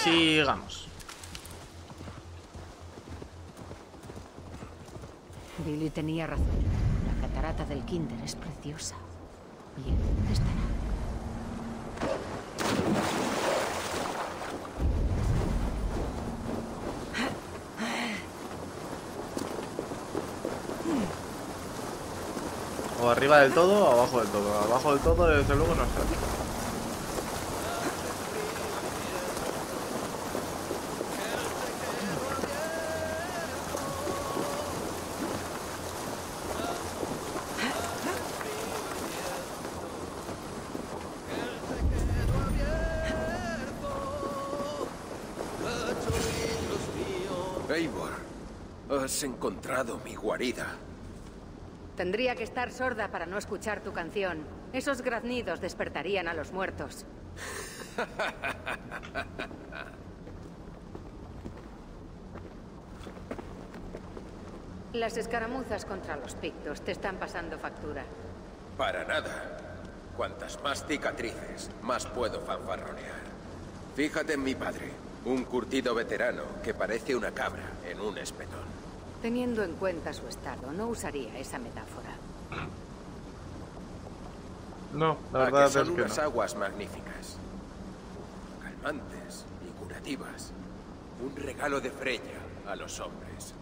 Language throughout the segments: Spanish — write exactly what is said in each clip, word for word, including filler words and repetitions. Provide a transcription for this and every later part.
sigamos. Billy tenía razón. La catarata del Kinder es preciosa. Bien, ¿dónde estará? O arriba del todo o abajo del todo. Abajo del todo, desde luego, no está. Eivor, has encontrado mi guarida. Tendría que estar sorda para no escuchar tu canción. Esos graznidos despertarían a los muertos. Las escaramuzas contra los pictos te están pasando factura. Para nada. Cuantas más cicatrices, más puedo fanfarronear. Fíjate en mi padre, un curtido veterano que parece una cabra en un espetón. Teniendo en cuenta su estado, no usaría esa metáfora. No, la ¿A verdad que es son que unas no. aguas magníficas, calmantes y curativas. Un regalo de Freya a los hombres.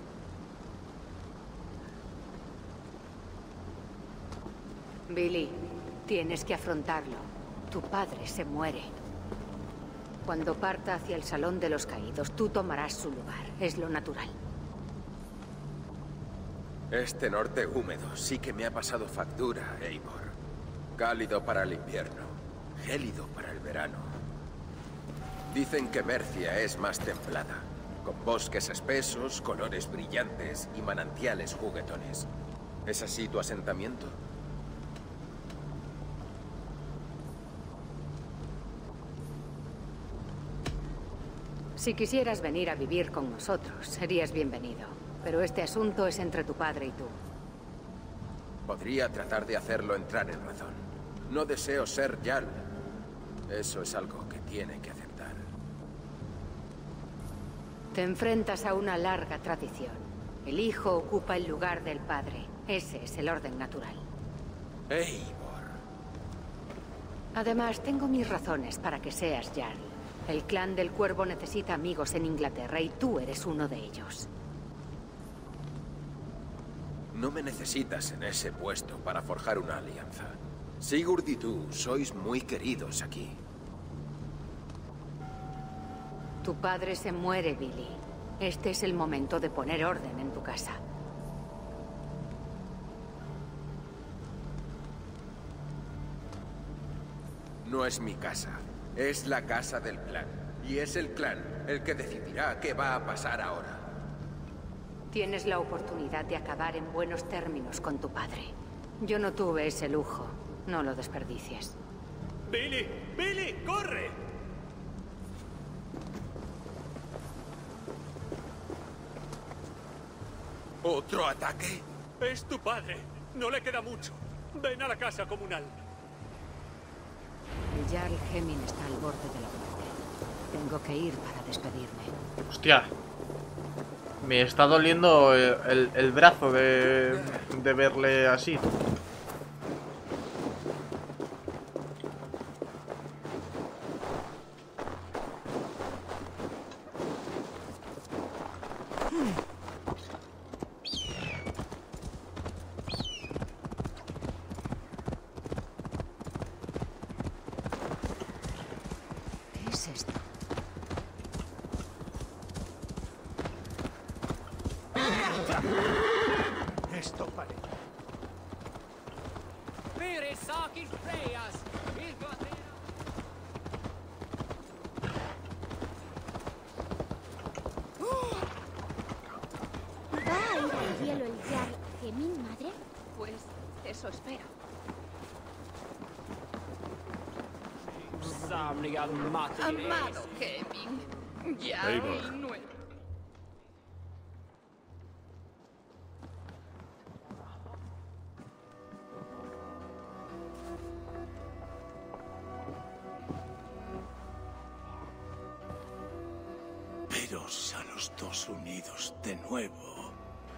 Billy, tienes que afrontarlo. Tu padre se muere. Cuando parta hacia el Salón de los Caídos, tú tomarás su lugar. Es lo natural. Este norte húmedo sí que me ha pasado factura, Eivor. Cálido para el invierno, gélido para el verano. Dicen que Mercia es más templada, con bosques espesos, colores brillantes y manantiales juguetones. ¿Es así tu asentamiento? Si quisieras venir a vivir con nosotros, serías bienvenido. Pero este asunto es entre tu padre y tú. Podría tratar de hacerlo entrar en razón. No deseo ser Jarl. Eso es algo que tiene que aceptar. Te enfrentas a una larga tradición. El hijo ocupa el lugar del padre. Ese es el orden natural. Eivor. Además, tengo mis razones para que seas Jarl. El clan del Cuervo necesita amigos en Inglaterra y tú eres uno de ellos. No me necesitas en ese puesto para forjar una alianza. Sigurd y tú sois muy queridos aquí. Tu padre se muere, Billy. Este es el momento de poner orden en tu casa. No es mi casa. Es la casa del clan. Y es el clan el que decidirá qué va a pasar ahora. Tienes la oportunidad de acabar en buenos términos con tu padre. Yo no tuve ese lujo. No lo desperdicies. ¡Billy! ¡Billy! ¡Corre! ¿Otro ataque? Es tu padre. No le queda mucho. Ven a la casa comunal. El Jarl Hemin está al borde de la muerte. Tengo que ir para despedirme. Hostia. Me está doliendo el, el, el brazo de, de verle así. ¿Qué es esto? Esto parece. ¿Va a ir al cielo el Jarl Hemin, madre? Pues eso espero. Amado Hemin. Ya Eivor. nuevo. los dos unidos de nuevo.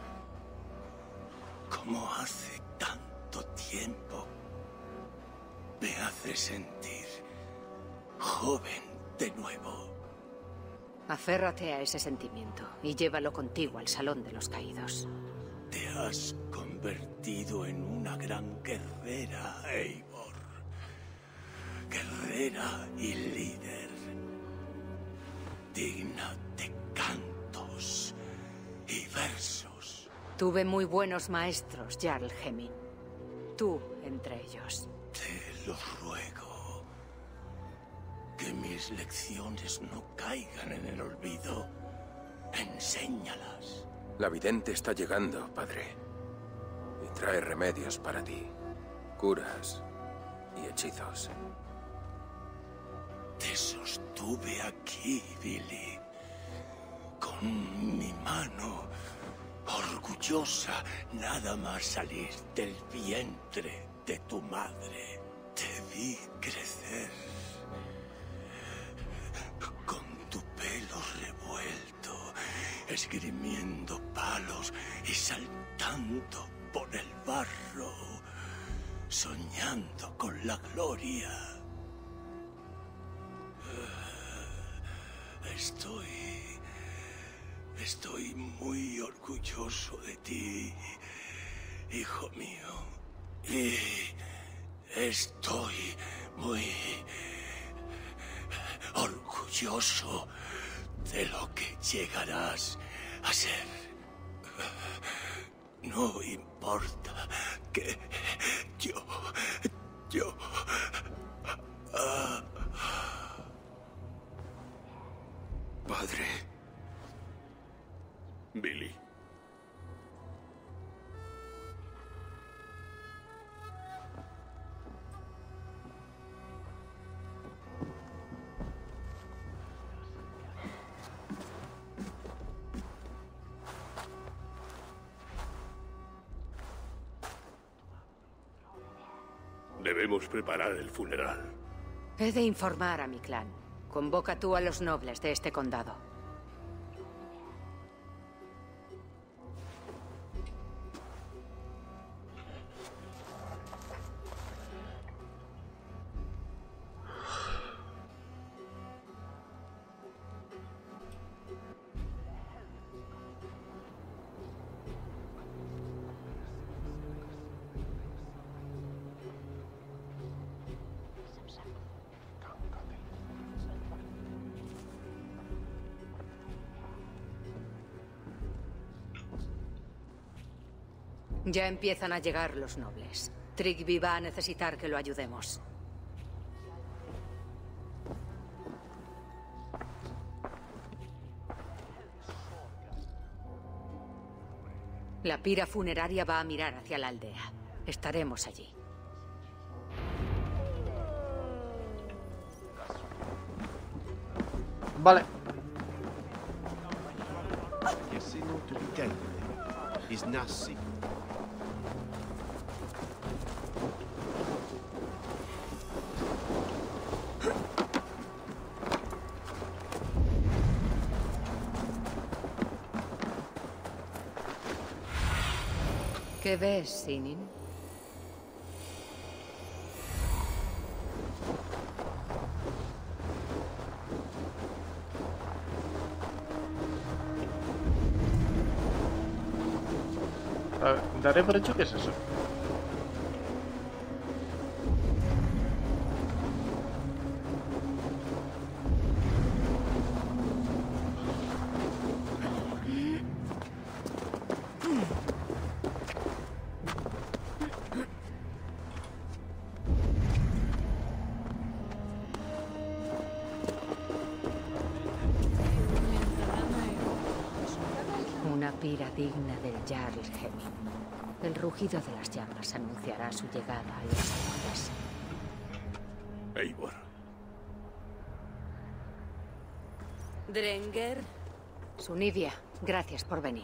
Como hace tanto tiempo. Me hace sentir joven de nuevo. Aférrate a ese sentimiento y llévalo contigo al Salón de los Caídos. Te has convertido en una gran guerrera, Eivor. Guerrera y líder. Digna de cantos y versos. Tuve muy buenos maestros, Jarl Hemming. Tú entre ellos. Te lo ruego. Que mis lecciones no caigan en el olvido. Enséñalas. La vidente está llegando, padre. Y trae remedios para ti. Curas y hechizos. Te sostuve aquí, Billy. Con mi mano. Orgullosa, nada más salir del vientre de tu madre. Te vi crecer. Con tu pelo revuelto, esgrimiendo palos y saltando por el barro, soñando con la gloria. Estoy... Estoy muy orgulloso de ti, hijo mío. Y estoy muy orgulloso de lo que llegarás a ser. No importa que yo... yo... Ah, Padre. Billy. Debemos preparar el funeral. He de informar a mi clan. Convoca tú a los nobles de este condado. Ya empiezan a llegar los nobles. Tryggvi va a necesitar que lo ayudemos. La pira funeraria va a mirar hacia la aldea. Estaremos allí. Vale. ¿Qué ves, Sinin? A ver, daré por hecho que es eso. Una pira digna del Jarl Hemming. El rugido de las llamas anunciará su llegada a los hombres. Eivor. Drenger. Sunivia, gracias por venir.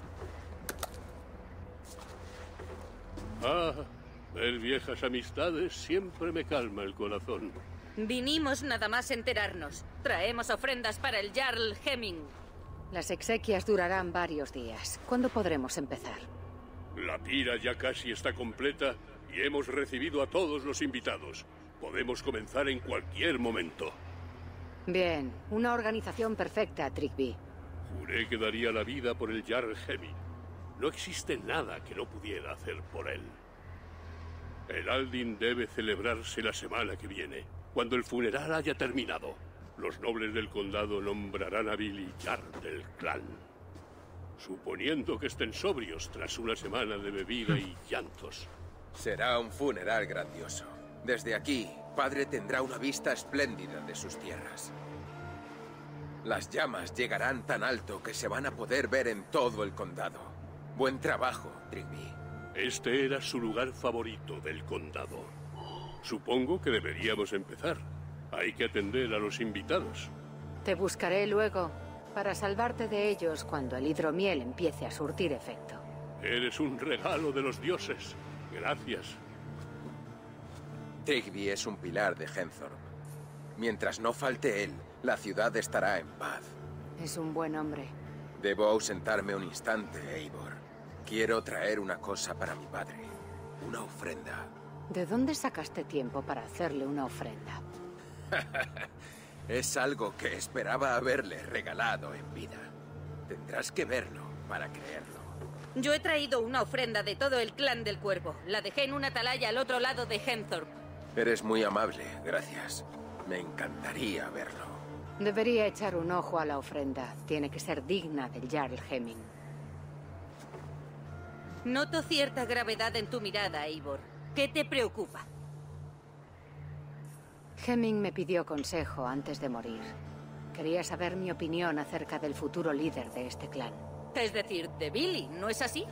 Ah, ver viejas amistades siempre me calma el corazón. Vinimos nada más enterarnos. Traemos ofrendas para el Jarl Hemming. Las exequias durarán varios días. ¿Cuándo podremos empezar? La pira ya casi está completa y hemos recibido a todos los invitados. Podemos comenzar en cualquier momento. Bien, una organización perfecta, Trigby. Juré que daría la vida por el Jarl Hemin. No existe nada que no pudiera hacer por él. El Aldin debe celebrarse la semana que viene, cuando el funeral haya terminado. Los nobles del condado nombrarán a Billy Jarl del clan. Suponiendo que estén sobrios tras una semana de bebida y llantos. Será un funeral grandioso. Desde aquí, padre tendrá una vista espléndida de sus tierras. Las llamas llegarán tan alto que se van a poder ver en todo el condado. Buen trabajo, Trigby. Este era su lugar favorito del condado. Supongo que deberíamos empezar. Hay que atender a los invitados. Te buscaré luego, para salvarte de ellos cuando el hidromiel empiece a surtir efecto. Eres un regalo de los dioses. Gracias. Trigby es un pilar de Henthorpe. Mientras no falte él, la ciudad estará en paz. Es un buen hombre. Debo ausentarme un instante, Eivor. Quiero traer una cosa para mi padre. Una ofrenda. ¿De dónde sacaste tiempo para hacerle una ofrenda? Es algo que esperaba haberle regalado en vida. Tendrás que verlo para creerlo. Yo he traído una ofrenda de todo el clan del Cuervo. La dejé en una atalaya al otro lado de Henthorpe. Eres muy amable, gracias. Me encantaría verlo. Debería echar un ojo a la ofrenda. Tiene que ser digna del Jarl Hemin. Noto cierta gravedad en tu mirada, Eivor. ¿Qué te preocupa? Hemin me pidió consejo antes de morir. Quería saber mi opinión acerca del futuro líder de este clan. Es decir, de Billy, ¿no es así?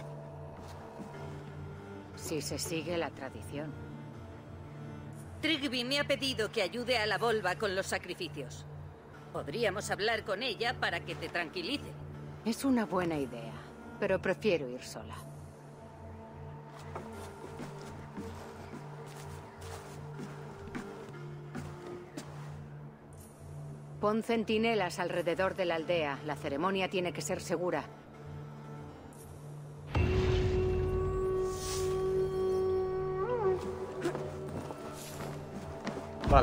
Si se sigue la tradición. Trigby me ha pedido que ayude a la Volva con los sacrificios. Podríamos hablar con ella para que te tranquilice. Es una buena idea, pero prefiero ir sola. Pon centinelas alrededor de la aldea. La ceremonia tiene que ser segura. Vale.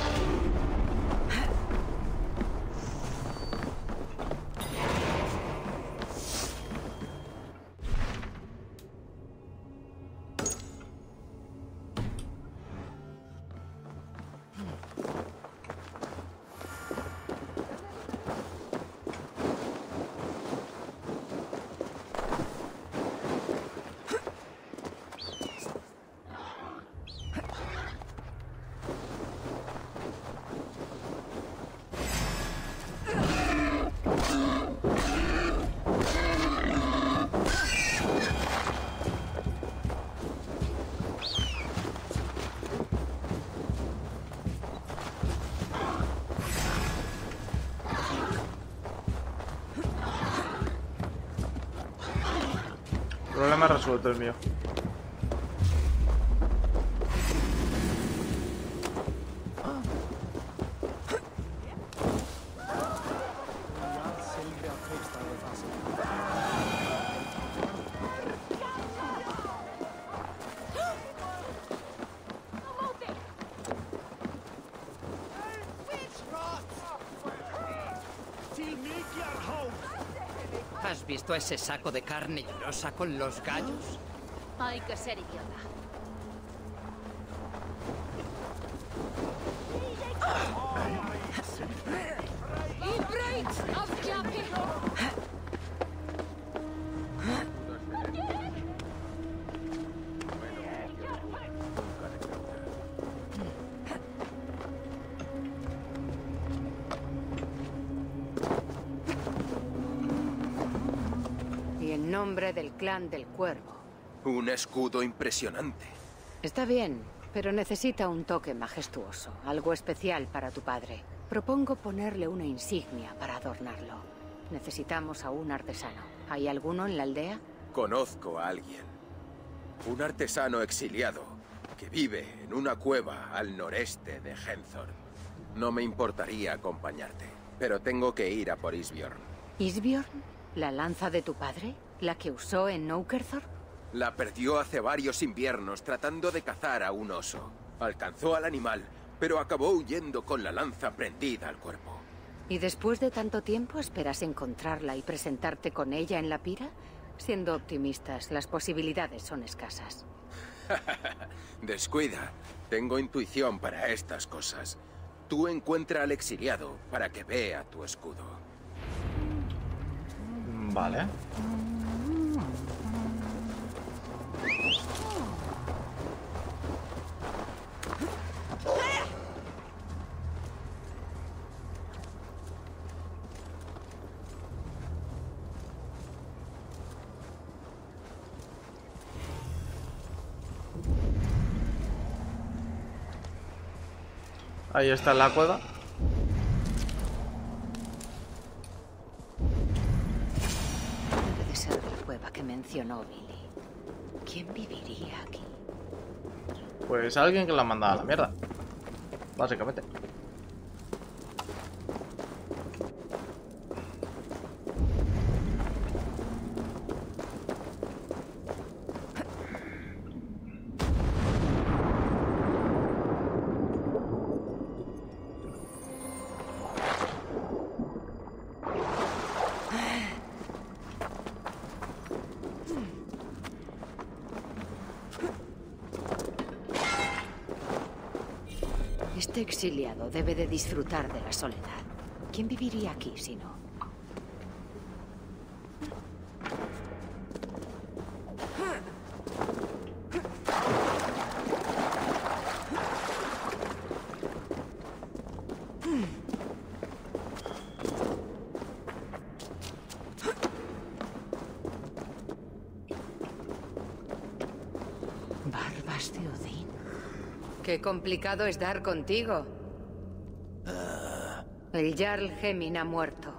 Problema resuelto el mío. ¿Has visto ese saco de carne llorosa con los gallos? Hay que ser idiota. Y en nombre del clan del Cuervo. Un escudo impresionante. Está bien, pero necesita un toque majestuoso, algo especial para tu padre. Propongo ponerle una insignia para adornarlo. Necesitamos a un artesano. ¿Hay alguno en la aldea? Conozco a alguien. Un artesano exiliado que vive en una cueva al noreste de Henthorpe. No me importaría acompañarte, pero tengo que ir a por Isbjorn. ¿Isbjorn? ¿La lanza de tu padre? ¿La que usó en Noukerthor? La perdió hace varios inviernos tratando de cazar a un oso. Alcanzó al animal, pero acabó huyendo con la lanza prendida al cuerpo. ¿Y después de tanto tiempo esperas encontrarla y presentarte con ella en la pira? Siendo optimistas, las posibilidades son escasas. Descuida. Tengo intuición para estas cosas. Tú encuentra al exiliado para que vea tu escudo. Vale. Ahí está la cueva. Debe de ser la cueva que mencionó Billy. ¿Quién viviría aquí? Pues alguien que la manda a la mierda. Básicamente. Este exiliado debe de disfrutar de la soledad. ¿Quién viviría aquí si no? Barbas de Odín. Qué complicado es dar contigo. El Jarl Hemin ha muerto.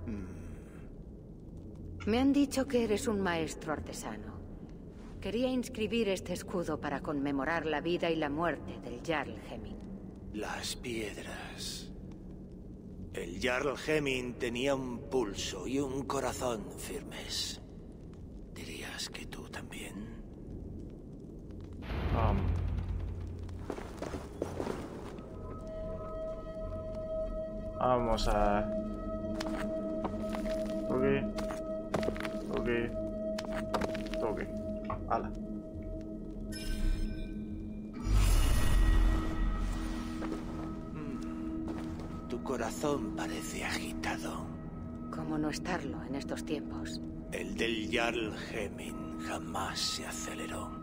Me han dicho que eres un maestro artesano. Quería inscribir este escudo para conmemorar la vida y la muerte del Jarl Hemin. Las piedras. El Jarl Hemin tenía un pulso y un corazón firmes. ¿Dirías que tú también? Um. Vamos a... Ok. Ok. Ok. Hala. Tu corazón parece agitado. ¿Cómo no estarlo en estos tiempos? El del Jarl Hemin jamás se aceleró.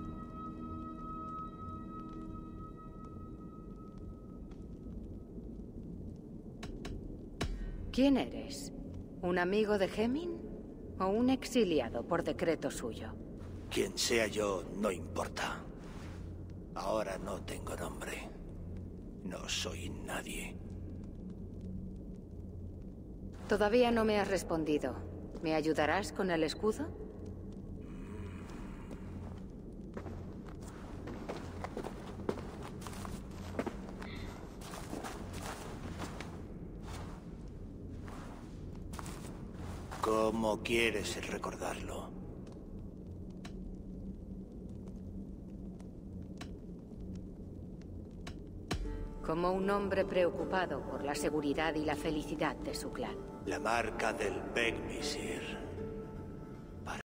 ¿Quién eres? ¿Un amigo de Hemin? ¿O un exiliado por decreto suyo? Quien sea yo, no importa. Ahora no tengo nombre. No soy nadie. Todavía no me has respondido. ¿Me ayudarás con el escudo? ¿Cómo quieres recordarlo? Como un hombre preocupado por la seguridad y la felicidad de su clan. La marca del Begmisir.